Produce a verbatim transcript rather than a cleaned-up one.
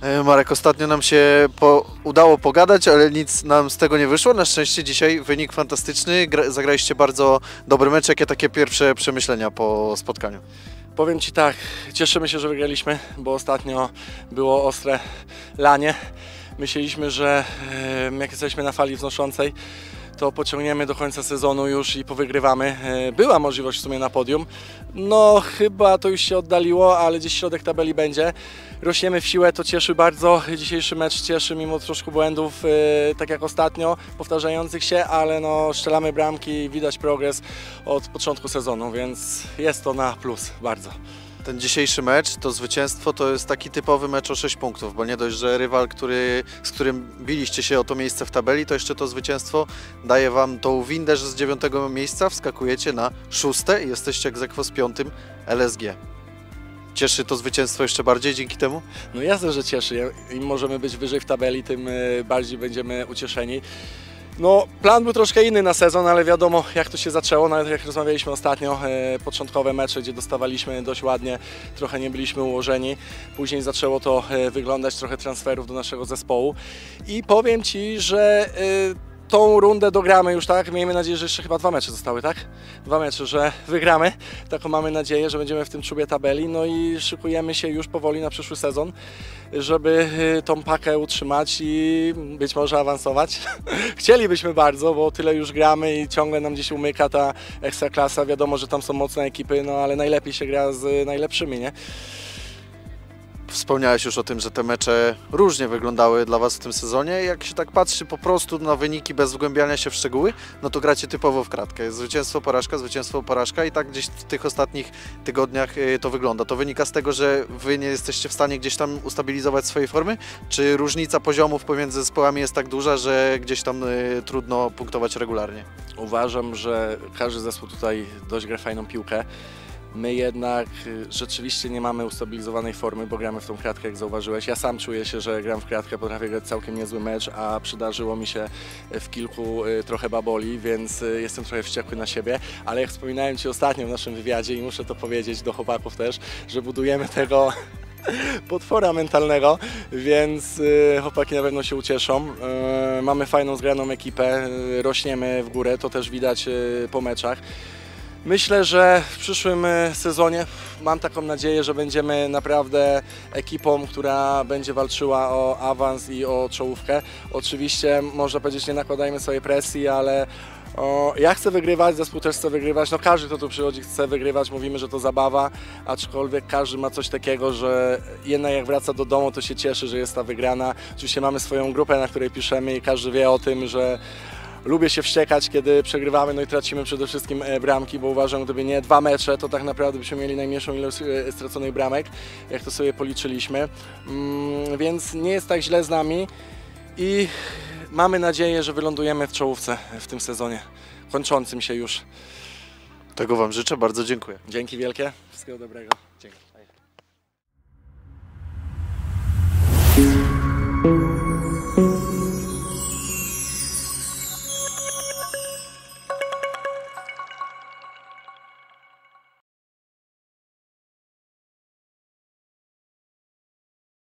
Marek, ostatnio nam się po, udało pogadać, ale nic nam z tego nie wyszło. Na szczęście dzisiaj wynik fantastyczny. Gra, zagraliście bardzo dobry mecz. Jakie takie pierwsze przemyślenia po spotkaniu? Powiem Ci tak, cieszymy się, że wygraliśmy, bo ostatnio było ostre lanie. Myśleliśmy, że jak jesteśmy na fali wznoszącej, to pociągniemy do końca sezonu już i powygrywamy. Była możliwość w sumie na podium. No chyba to już się oddaliło, ale gdzieś środek tabeli będzie. Rośniemy w siłę, to cieszy bardzo. Dzisiejszy mecz cieszy mimo troszkę błędów, tak jak ostatnio, powtarzających się, ale no strzelamy bramki, widać progres od początku sezonu, więc jest to na plus bardzo. Ten dzisiejszy mecz, to zwycięstwo, to jest taki typowy mecz o sześć punktów, bo nie dość, że rywal, który, z którym biliście się o to miejsce w tabeli, to jeszcze to zwycięstwo daje Wam tą windę, że z dziewiątego miejsca wskakujecie na szóste i jesteście ex aequo z piątym L S G. Cieszy to zwycięstwo jeszcze bardziej dzięki temu? No jasne, że cieszy. Im możemy być wyżej w tabeli, tym bardziej będziemy ucieszeni. No, plan był troszkę inny na sezon, ale wiadomo jak to się zaczęło, nawet jak rozmawialiśmy ostatnio, e, początkowe mecze, gdzie dostawaliśmy dość ładnie, trochę nie byliśmy ułożeni, później zaczęło to e, wyglądać, trochę transferów do naszego zespołu i powiem Ci, że e, tą rundę dogramy już, tak? Miejmy nadzieję, że jeszcze chyba dwa mecze zostały, tak? Dwa mecze, że wygramy. Taką mamy nadzieję, że będziemy w tym czubie tabeli. No i szykujemy się już powoli na przyszły sezon, żeby tą pakę utrzymać i być może awansować. Chcielibyśmy bardzo, bo tyle już gramy i ciągle nam gdzieś umyka ta ekstraklasa. Wiadomo, że tam są mocne ekipy, no ale najlepiej się gra z najlepszymi, nie? Wspomniałeś już o tym, że te mecze różnie wyglądały dla Was w tym sezonie. Jak się tak patrzy po prostu na wyniki bez wgłębiania się w szczegóły, no to gracie typowo w kratkę. Jest zwycięstwo, porażka, zwycięstwo, porażka i tak gdzieś w tych ostatnich tygodniach to wygląda. To wynika z tego, że Wy nie jesteście w stanie gdzieś tam ustabilizować swojej formy? Czy różnica poziomów pomiędzy zespołami jest tak duża, że gdzieś tam trudno punktować regularnie? Uważam, że każdy zespół tutaj dość gra fajną piłkę. My jednak rzeczywiście nie mamy ustabilizowanej formy, bo gramy w tą kratkę, jak zauważyłeś. Ja sam czuję się, że gram w kratkę, potrafię grać całkiem niezły mecz, a przydarzyło mi się w kilku trochę baboli, więc jestem trochę wściekły na siebie. Ale jak wspominałem Ci ostatnio w naszym wywiadzie i muszę to powiedzieć do chłopaków też, że budujemy tego potwora mentalnego, więc chłopaki na pewno się ucieszą. Mamy fajną, zgraną ekipę, rośniemy w górę, to też widać po meczach. Myślę, że w przyszłym sezonie mam taką nadzieję, że będziemy naprawdę ekipą, która będzie walczyła o awans i o czołówkę. Oczywiście można powiedzieć, nie nakładajmy sobie presji, ale o, ja chcę wygrywać, zespół też chce wygrywać. No każdy, kto tu przychodzi, chce wygrywać, mówimy, że to zabawa, aczkolwiek każdy ma coś takiego, że jednak jak wraca do domu, to się cieszy, że jest ta wygrana. Oczywiście mamy swoją grupę, na której piszemy i każdy wie o tym, że lubię się wściekać, kiedy przegrywamy, no i tracimy przede wszystkim bramki, bo uważam, gdyby nie dwa mecze, to tak naprawdę byśmy mieli najmniejszą ilość straconych bramek, jak to sobie policzyliśmy. Mm, więc nie jest tak źle z nami i mamy nadzieję, że wylądujemy w czołówce w tym sezonie, kończącym się już. Tego Wam życzę, bardzo dziękuję. Dzięki wielkie, wszystkiego dobrego. Dzięki.